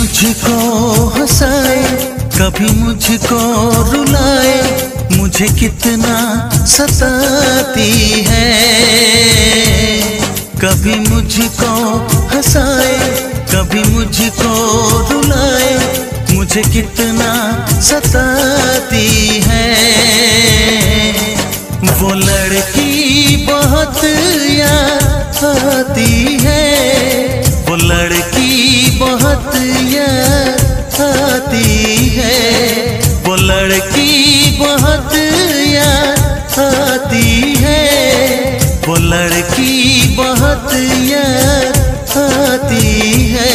मुझको हंसाए, कभी मुझको रुलाए, मुझे कितना सताती है। कभी मुझको हंसाए, कभी मुझको रुलाए, मुझे कितना सताती है। वो लड़की बहुत याद आती है, वो लड़की बहुत याद आती है, वो लड़की बहुत याद आती है, वो लड़की बहुत याद आती है।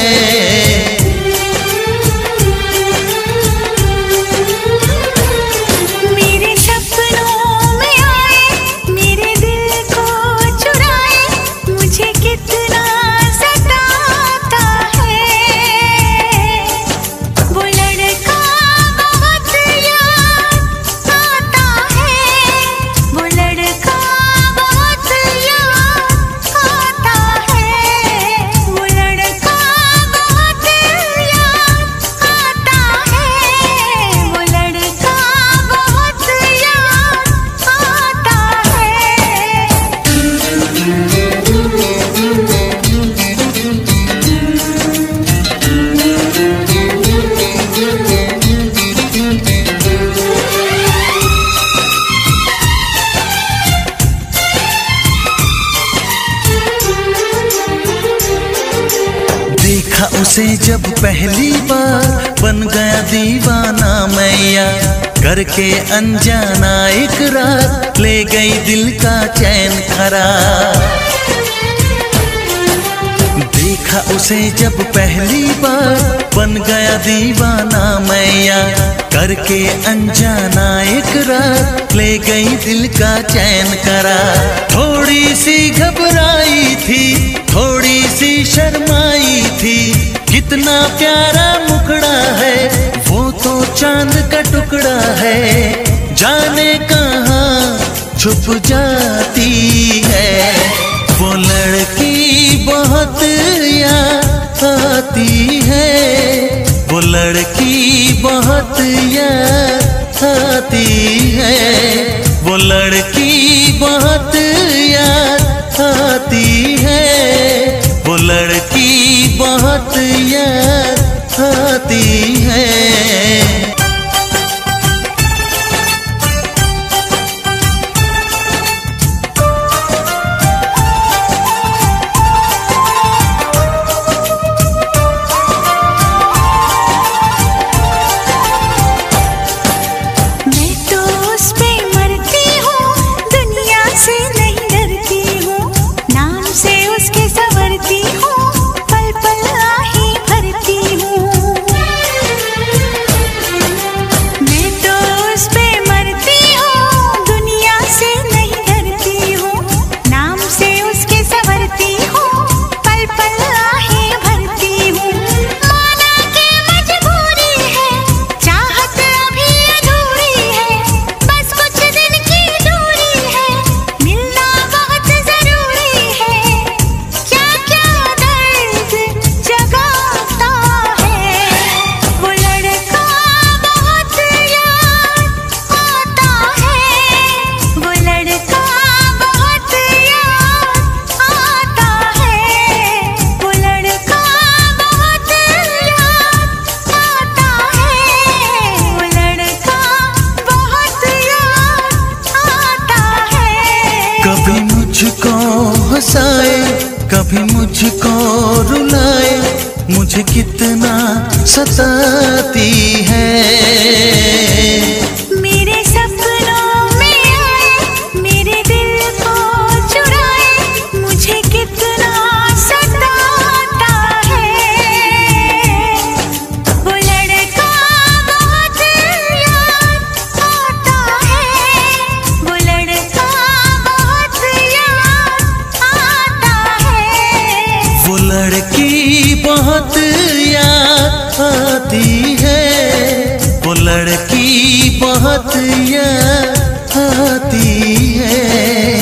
देखा उसे जब पहली बार, बन गया दीवाना मैया, करके अनजाना इकरार, ले गई दिल का चैन करार। देखा उसे जब पहली बार, बन गया दीवाना मैया, करके अनजाना इकरार, ले गई दिल का चैन करार। थोड़ी सी घबराई थी, थोड़ी सी शर्माई थी, कितना प्यारा मुखड़ा है, वो तो चांद का टुकड़ा है, जाने कहाँ छुप जाती है। वो लड़की बहुत याद आती है, वो लड़की बहुत याद आती है, वो लड़की बहुत याद आती है, वो लड़की बहुत याद आती है। कभी मुझको हंसाए, कभी मुझको रुलाए, मुझे कितना सताती है। मेरे सपनों में आए, मेरे दिल को चुराए, मुझे कितना सताता है। वो लड़का बहुत याद आता है, वो लड़का बहुत याद आता है। वो लड़की बहुत याद आती है, वो लड़की बहुत याद आती है।